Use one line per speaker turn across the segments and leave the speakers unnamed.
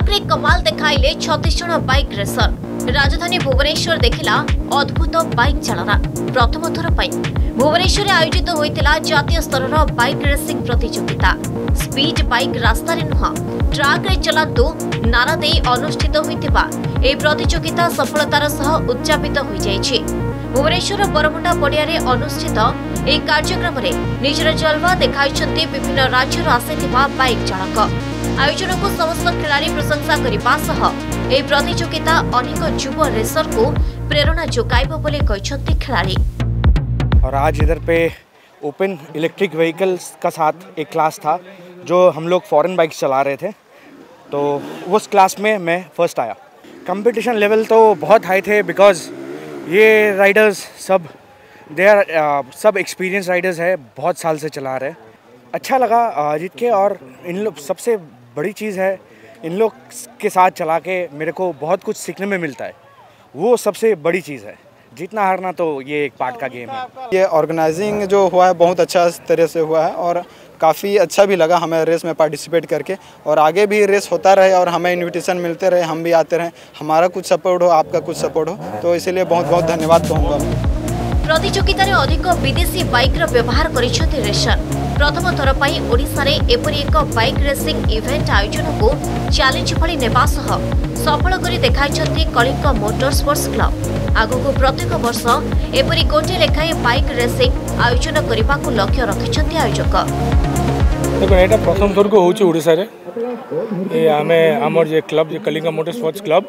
रे कमाल देखाइले 36 जन बाइक रेसर। राजधानी भुवनेश्वर देखिला अद्भुत बाइक चालना। प्रथम थर पर भुवनेश्वर आयोजित होइतिला जातीय स्तर बाइक रेसिंग प्रतियोगिता। स्पीड बाइक रास्ता रे नुह ट्रैक रे चलातु नारा दे अनुष्ठित होइतिबा ए प्रतियोगिता सफलतार सह उद्यापित होई जायछि। भुवनेश्वर बरमुंडा पड़िया रे अनुष्ठित ए कार्यक्रम रे निजर जलवा देखाइछन्ते विभिन्न राज्यर आसिथिबा बाइक चालक। आयोजन को समस्त खिलाड़ी प्रशंसा करने सह ए प्रतियोगिता अनेक युवा रेसर को प्रेरणा जोगाइब बोले कहछन्ते खिलाड़ी।
और आज इधर पे ओपन इलेक्ट्रिक व्हीकल्स का साथ एक क्लास था जो हम लोग फॉरेन बाइक्स चला रहे थे, तो उस क्लास में मैं फर्स्ट आया। कंपटीशन लेवल तो बहुत हाई थे बिकॉज ये राइडर्स सब सब एक्सपीरियंस राइडर्स है, बहुत साल से चला रहे। अच्छा लगा जीत के। और इन लोग सबसे बड़ी चीज़ है, इन लोग के साथ चला के मेरे को बहुत कुछ सीखने में मिलता है, वो सबसे बड़ी चीज़ है। जीतना हारना तो ये एक पार्ट का गेम है।
ये ऑर्गेनाइजिंग जो हुआ है बहुत अच्छा तरह से हुआ है और काफ़ी अच्छा भी लगा हमें रेस में पार्टिसिपेट करके। और आगे भी रेस होता रहे और हमें इनविटेशन मिलते रहे, हम भी आते रहें, हमारा कुछ सपोर्ट हो, आपका कुछ सपोर्ट हो, तो इसीलिए बहुत बहुत धन्यवाद कहूँगा।
प्रतियोगिता रे अधिक विदेशी बाइक रो व्यवहार करिसेंते रेसर। प्रथम थर पई ओडिसा रे एपरि एक बाइक रेसिंग इवेंट आयोजन को चैलेंज भली नेबा सह सफल करी देखाइछन्ते कलिंग मोटर स्पोर्ट्स क्लब। आगको प्रत्येक वर्ष एपरि गोटे लेखाए बाइक रेसिंग आयोजन करबा को लक्ष्य रखिछन्ते आयोजक।
देखो एटा प्रथम थर को होची ओडिसा रे ए आमर जे क्लब जे Kalinga motor sports club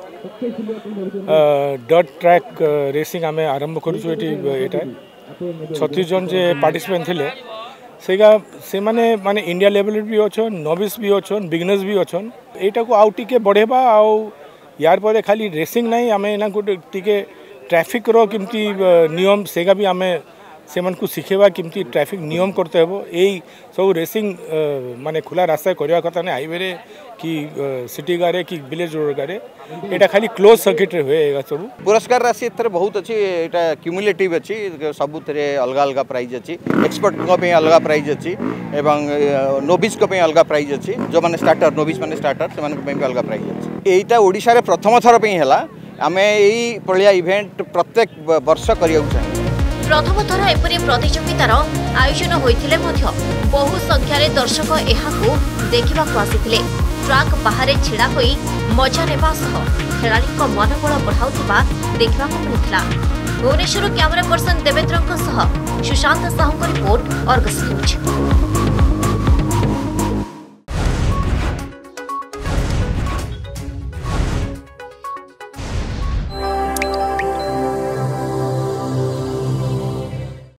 dot track racing आमे आरंभ करूछु। एटा 36 जन जे पार्टिसिपेंट थिले से माने इंडिया लेवल भी अच्छन, नोविस भी अच्छन, बिगनर्स भी अच्छन। एटा को आउ टिके बढ़ेबा आउ यार पर खाली रेसिंग नहीं, आमे ना को टिके ट्रैफिक रो किमती नियम सेगा भी आमे से मन को शिखेबा किमती ट्रैफिक नियम करते हेबो। एई सब रेसिंग माने खुला रास्ता करवा कथा ने हाईवे रे कि सिटी गारे कि विलेज रोड गारे, एटा खाली क्लोज सर्किट रे होएगा। सब
पुरस्कार राशि एथरे बहुत अछि, एटा क्युमुलेटिव अछि, सब थरे अलगा अलगा प्राइज अछि। एक्सपर्ट को पे अलगा प्राइज अछि एवं नोविस को पे अलगा प्राइज अछि। जो माने स्टार्टर नोविस माने स्टार्टर से माने पे अलगा प्राइज अछि। एटा ओडिसा रे प्रथम थर पे हला। आमे एई पळिया इवेंट प्रत्येक वर्ष करियौ छै।
प्रथम थर एपरि प्रतियोगितार आयोजन होइथिले मध्य बहु संख्यारे दर्शक एहाकू देखिबाकू आसिथिले। ट्रक बाहर छिड़ा होई मजा नेबा सह खेलाड़ीक मनोबल बढ़ाउथिबा देखिबाकू मिलिथिला। भुवनेश्वर कैमरा पर्सन देवेंद्रଙ୍କ सह सुशांत साहूଙ୍କ रिपोर्ट अर्गस न्यूज।